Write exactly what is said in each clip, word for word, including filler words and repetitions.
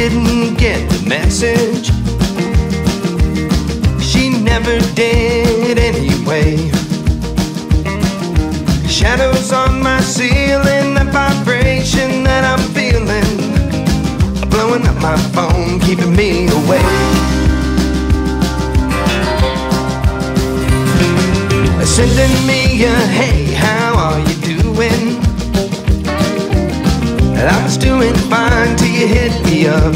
didn't get the message. She never did anyway. Shadows on my ceiling, the vibration that I'm feeling, blowing up my phone, keeping me awake. Sending me a hey, how are you doing? I was doing fine till you hit me up.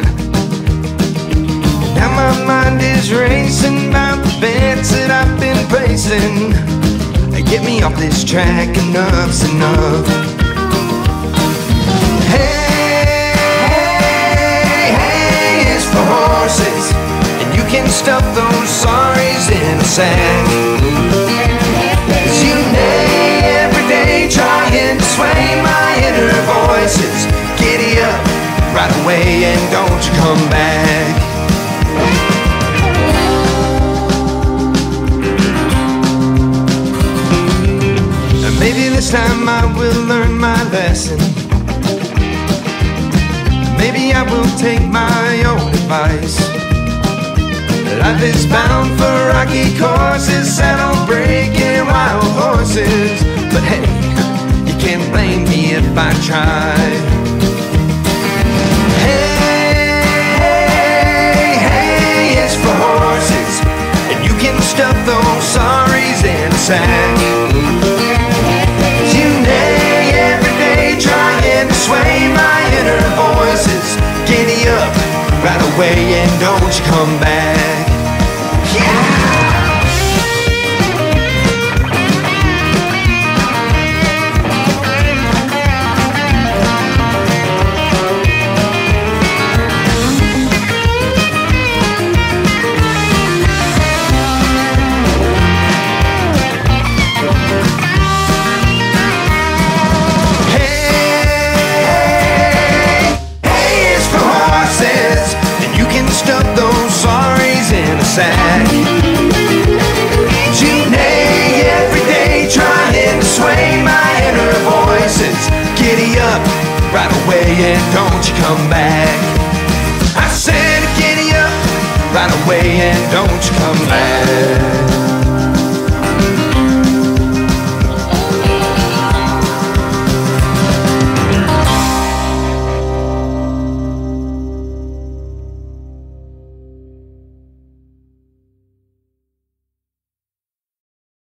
Now my mind is racing about the bets that I've been placing. Get me off this track, enough's enough. Hey, hey, hey, it's for horses, and you can stuff those sorries in a sack. Cause you neigh every day, trying to sway my inner voices. Giddy up right away and don't you come back. Maybe this time I will learn my lesson. Maybe I will take my own advice. Life is bound for rocky courses, set on breaking wild horses. But hey, you can't blame me if I try. Hey, hey, hey, it's for horses, and you can stuff those sorries in a sack. Sway my inner voices. Giddy up right away and don't you come back. You neigh every day, trying to sway my inner voices. Giddy up right away and don't you come back. I said giddy up right away and don't you come back.